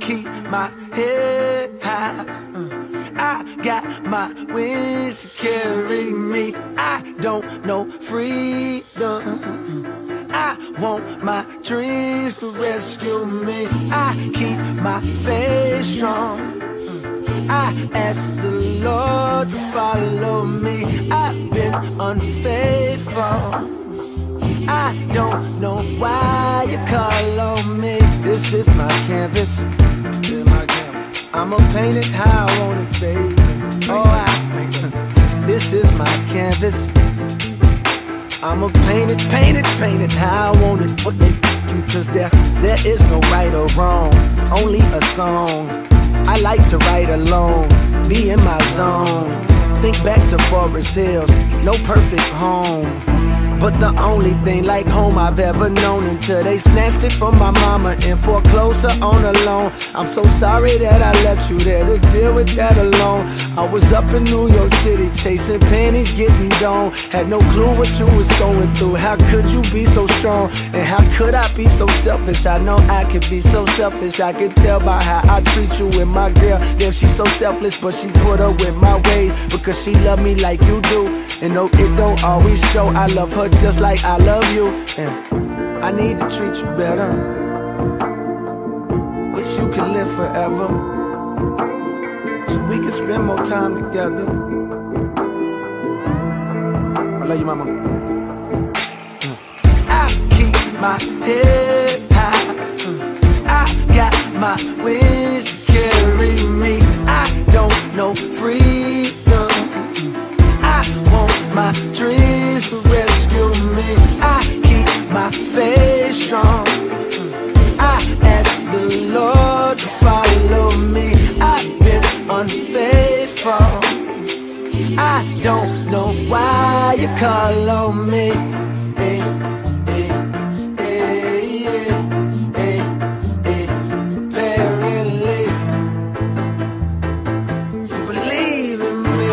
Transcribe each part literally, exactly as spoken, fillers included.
keep my head high. I got my wings to carry me. I don't know freedom. I want my dreams to rescue me. I keep my faith strong. I ask the Lord to follow me. I've been unfaithful. I don't know why you call on me. This is my canvas. Yeah, my canvas. I'ma paint it how I want it, baby. Oh, I paint it. This is my canvas. I'ma paint it, paint it, paint it how I want it. What they do, cause there, there is no right or wrong, only a song. I like to write alone, be in my zone. Think back to Forest Hills, no perfect home, but the only thing like home I've ever known, until they snatched it from my mama and foreclosed her on a loan. I'm so sorry that I left you there to deal with that alone. I was up in New York City chasing panties, getting down. Had no clue what you was going through. How could you be so strong? And how could I be so selfish? I know I could be so selfish. I could tell by how I treat you with my girl. Damn, she's so selfless, but she put up with my ways because she love me like you do. And no, it don't always show. I love her just like I love you, and I need to treat you better. Wish you could live forever, so we can spend more time together. I love you, mama. mm. I keep my head high. mm. I got my wings to carry me. I don't know freedom. I want my dreams to rescue me. I keep my faith strong. I ask the Lord to follow me. I've been unfaithful. I don't know why you call on me. Hey, hey, hey, hey, hey, hey. Apparently, you believe in me.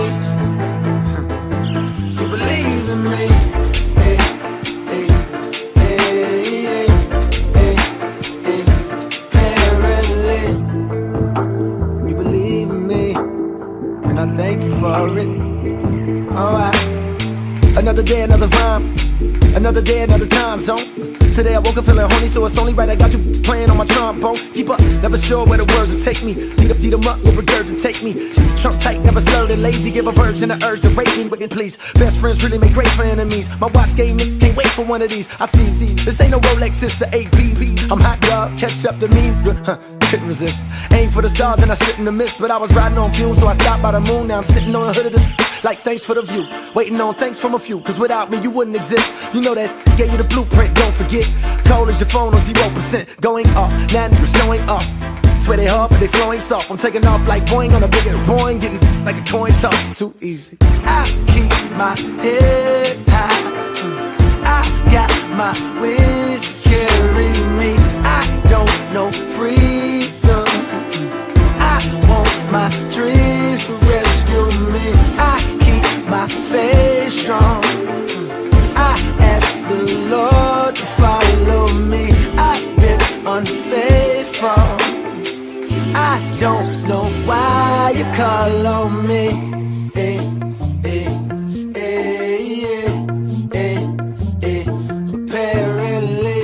You believe in me. Hey, hey, hey, hey, hey, hey. Apparently, you believe in me, and I thank you for it. Alright. Another day, another rhyme. Another day, another time zone. Today I woke up feeling horny, so it's only right I got you playing on my trombone. Deep up, never sure where the words will take me. Beat up, beat 'em up, will regurgitate me. Trump tight, never slurred and lazy. Give a virgin the urge to rape me, wicked please. Best friends really make great for enemies. My watch game, can't wait for one of these. I see, see, this ain't no Rolex, it's a A P B. I'm hot, dog, catch up to me. Huh, couldn't resist. Aim for the stars and I shouldn't have missed, but I was riding on fumes, so I stopped by the moon. Now I'm sitting on the hood of this. Like thanks for the view, waiting on thanks from a few. Cause without me you wouldn't exist. You know that gave you the blueprint, don't forget. Cold as your phone on zero percent. Going off, now you're showing off. Swear they hard but they flowing soft. I'm taking off like Boeing on a bigger Boeing. Getting like a coin toss, too easy. I keep my head high. I got my wings to carry me. I don't know freedom. I want my dreams to rescue me. I keep my faith strong. I ask the Lord to follow me. I've been unfaithful. I don't know why you call on me. Hey, hey, hey, hey, hey, hey. Apparently,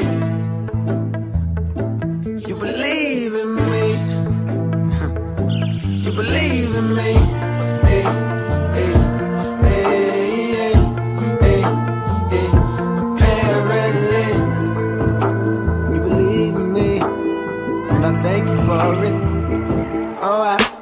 you believe in me. You believe in me. Hey, hey, hey, hey, hey, hey. Apparently, you believe in me, and I thank you for it. Alright.